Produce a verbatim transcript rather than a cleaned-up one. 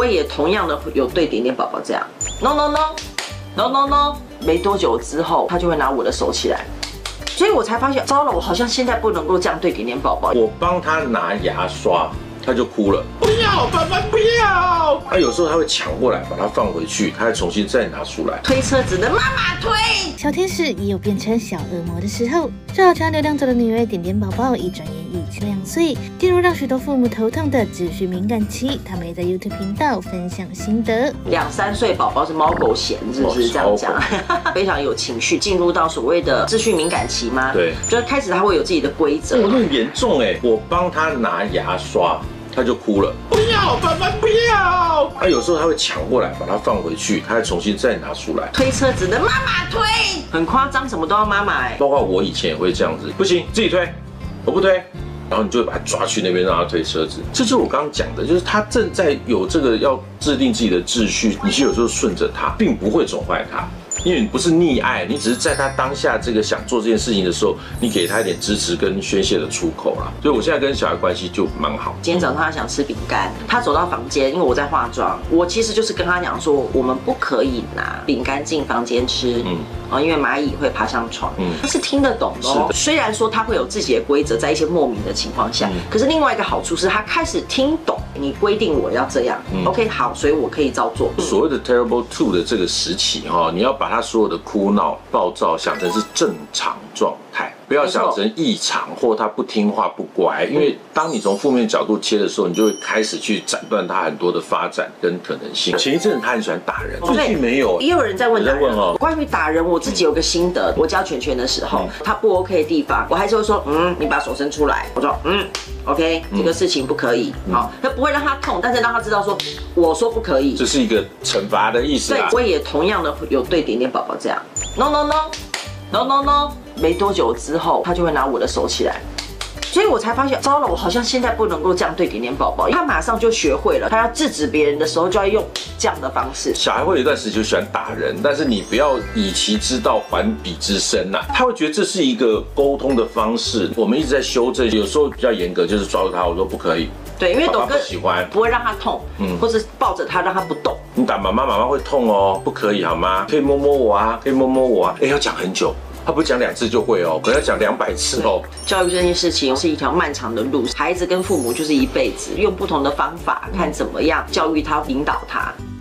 我也同样的有对点点宝宝这样 ，no no no no no no， 没多久之后，他就会拿我的手起来，所以我才发现，糟了，我好像现在不能够这样对点点宝宝。 我帮他拿牙刷，他就哭了，不要，爸爸不要。他有时候他会抢过来，把它放回去，他再重新再拿出来。 推车子的妈妈推。 小天使也有变成小恶魔的时候。这好像流浪走的女儿点点宝宝，一转眼已经两岁，进入让许多父母头痛的资讯敏感期。他们也在 YouTube 频道分享心得。 两三岁宝宝是猫狗嫌，是不是这样讲？非常有情绪，进入到所谓的资讯敏感期吗？ 对， 就是开始他会有自己的规则。 我很严重哎，我帮他拿牙刷。他就哭了，不要，爸爸不要。他有时候他会抢过来，把它放回去，他再重新再拿出来。 推车子的妈妈推，很夸张，什么都要妈妈哎。 包括我以前也会这样子，不行，自己推，我不推。然后你就会把他抓去那边让他推车子，这就是我刚刚讲的，就是他正在有这个要制定自己的秩序，你是有时候顺着他，并不会宠坏他。因为你不是溺爱，你只是在他当下这个想做这件事情的时候，你给他一点支持跟宣泄的出口啦。所以我现在跟小孩关系就蛮好。 今天早上他想吃饼干，他走到房间，因为我在化妆，我其实就是跟他讲说，我们不可以拿饼干进房间吃，嗯，啊，因为蚂蚁会爬上床，嗯，他是听得懂的哦。虽然说他会有自己的规则，在一些莫名的情况下，嗯、可是另外一个好处是他开始听懂你规定我要这样、嗯、，OK， 好，所以我可以照做。 所谓的 Terrible Two 的这个时期哈，你要把他所有的哭闹、暴躁想成是正常状态，不要想成异常或他不听话、不乖。因为当你从负面角度切的时候，你就会开始去斩断他很多的发展跟可能性。前一阵子他很喜欢打人，最近没有。 也有人在问打人哦。 关于打人，我自己有个心得，我教拳拳的时候，他不 OK 的地方，我还是会说，嗯，你把手伸出来。我说，嗯 ，OK， 这个事情不可以。好，他不会让他痛，但是让他知道说，我说不可以。 这是一个惩罚的意思啊。 对，我也同样的有对点点宝宝这样 ，no no no no no no， 没多久之后，他就会拿我的手起来。所以我才发现，糟了，我好像现在不能够这样对点点宝宝，他马上就学会了，他要制止别人的时候就要用这样的方式。 小孩会有一段时间就喜欢打人，但是你不要以其之道还彼之身呐、啊，他会觉得这是一个沟通的方式。我们一直在修正，有时候比较严格，就是抓住他，我说不可以。 对，因为董哥喜欢不会让他痛，嗯，或是抱着他让他不动。 你打妈妈，妈妈会痛哦，不可以好吗？可以摸摸我啊，可以摸摸我啊。哎，要讲很久。他不讲两次就会哦，可能要讲两百次哦。 教育这件事情是一条漫长的路，孩子跟父母就是一辈子，用不同的方法看怎么样教育他、引导他。